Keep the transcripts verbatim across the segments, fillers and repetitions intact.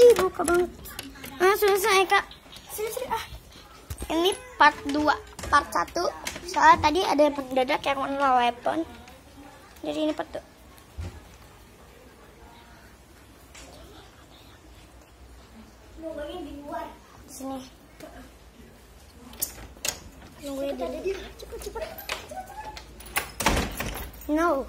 Ih, buka banget. Ah, selesai, Kak. Sini-sini ah. Ini part dua. Part satu. Soalnya tadi ada yang mendadak yang warna weapon. Jadi ini part dua. Sini. Nungguin dia. Cepet, cepet. No.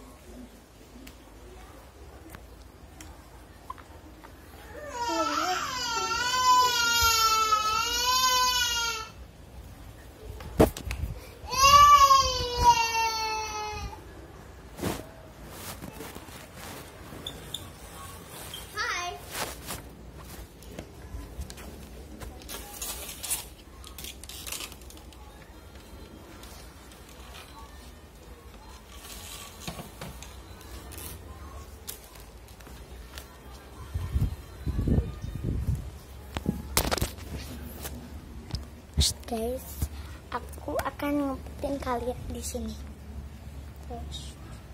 Guys, aku akan ngumpetin kalian di sini. Terus.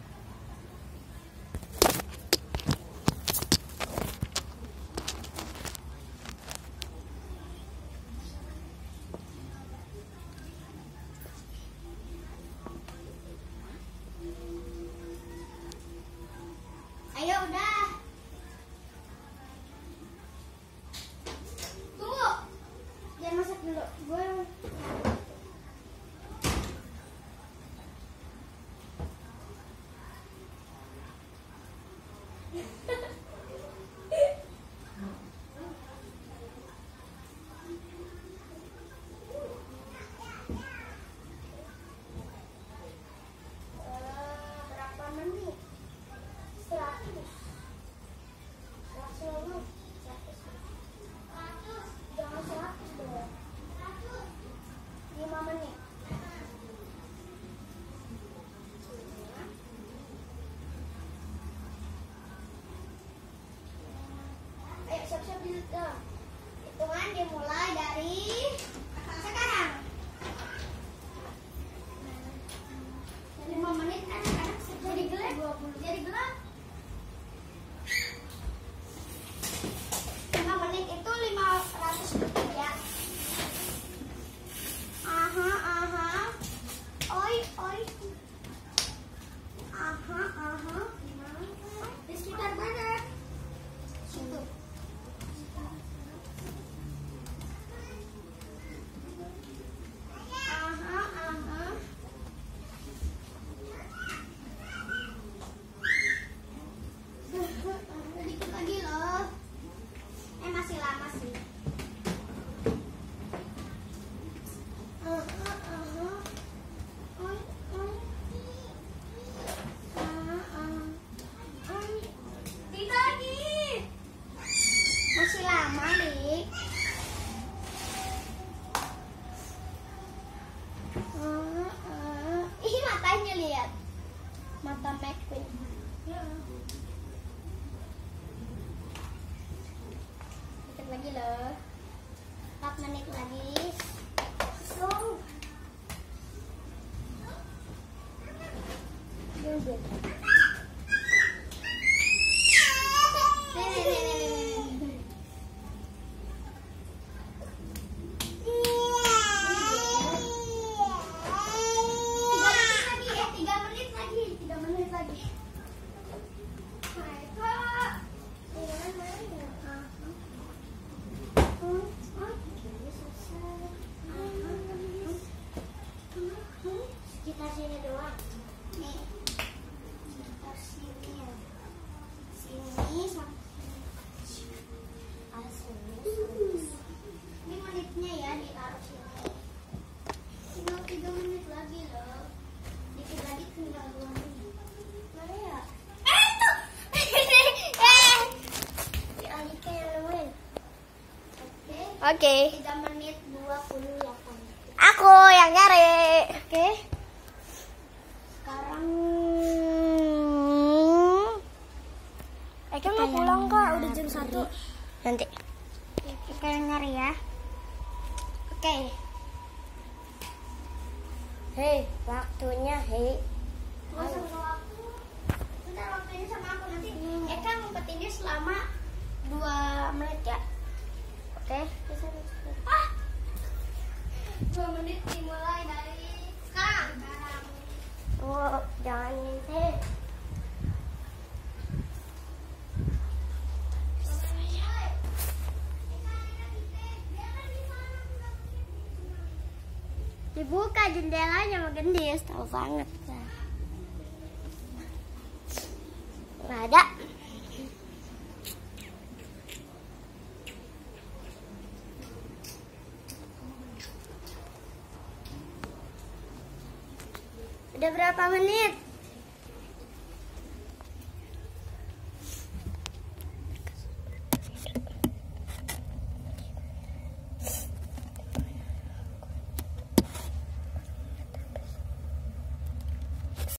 Ayo udah. Tunggu. Jangan masak dulu. Gue siap-siap dulu dong. Hitungan dimulai dari sekarang. lima menit anak-anak jadi gelap. Jadi gelap. lima menit itu lima ratus rupiah. Aha, aha. Oi, oi. Aha, aha. Di sekitar mana? Situ. Mata McQueen. Dikit lagi loh. empat menit lagi. So. Good. Oke. Okay. tiga menit dua puluh delapan. Aku yang nyari. Oke. Okay. Sekarang Eka mau pulang Kak, udah jam satu. Nanti. Eka yang nyari ya. Oke. Okay. Hei, waktunya, hei. Mau sama waktu. Bentar waktunya sama aku nanti. Eka ngumpetinnya selama dua menit ya. Oke. Ah. Dua menit dimulai dari sekarang. Oh, jangan ngintip. Dibuka jendelanya sama gendis, tahu banget. Nggak ada. Udah berapa menit?